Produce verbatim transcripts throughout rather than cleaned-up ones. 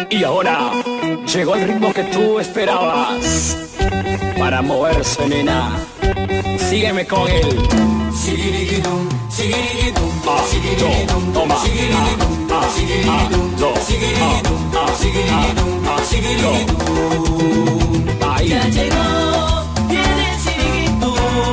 Y ahora llegó el ritmo que tú esperabas para moverse, nena. Sígueme con él. Sigirigitum, sigirigitum, Ah, sigirigitum, yo, toma. sigirigitum, Ah, ah, sigirigitum, ah, yo, sigirigitum, ah, ah, sigirigitum, ah, sigirigitum. Ahí. Ya llegó, viene el siriguitum.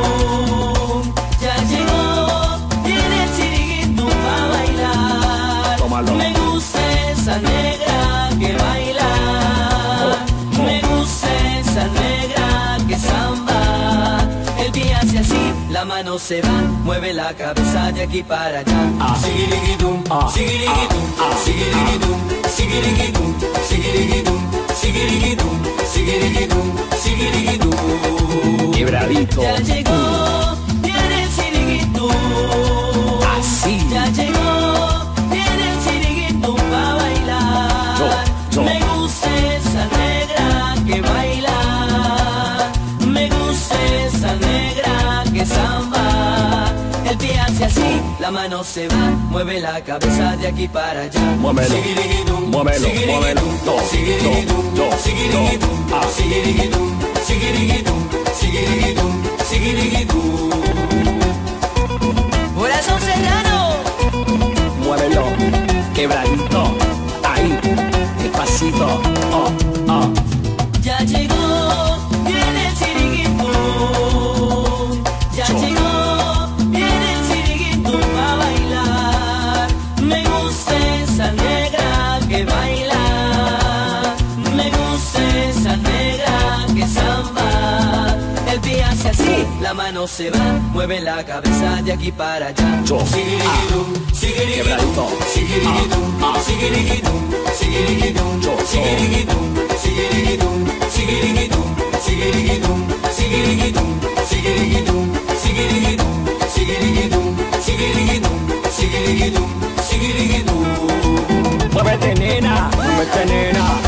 Ya llegó, viene el siriguitum a bailar. Tómalo. Me gusta esa negra que baila. Me gusta esa negra que samba. El pie hace así, la mano se va, mueve la cabeza de aquí para allá. Ah, Sigirigitum, ah, sigirigitum, ah, ah, sigirigitum, sigirigitum, sigirigitum, sigirigitum, sigirigitum, sigirigitum. quebradito. Ya llegó, viene el siriguitum. Así. Ya llegó, viene el siriguitum pa' bailar. Yo, yo. Me gusta esa negra que baila. Me gusta esa negra que samba. El pie hace así, la mano se va, mueve la cabeza de aquí para allá. Muévelo, Sigirigitum, muévelo, sigirigitum, muévelo. Yo, sigirigitum, yo, yo, sigirigitum, yo. Ah, sigirigitum, sigirigitum, sigirigitum, sigirigitum. Corazón Serrano. muévelo, quebradito. Ahí, despacito. Oh, oh. Ya llegó, viene el siriguitum. Ya Yo. llegó, viene el siriguitum a bailar. Me gusta esa negra que baila. Me gusta esa negra que samba. El pie hace así, la mano se va, mueve la cabeza de aquí para allá. Yo. Sigirigitum, sigirigitum, Quebradito. sigirigitum, Ah, ah. sigirigitum, sigirigitum, Yo, yo. sigirigitum, sigirigitum, sigirigitum, sigirigitum, sigirigitum, sigirigitum, sigirigitum, sigirigitum, sigirigitum, sigirigitum, sigirigitum. Muévete, nena, muévete, nena.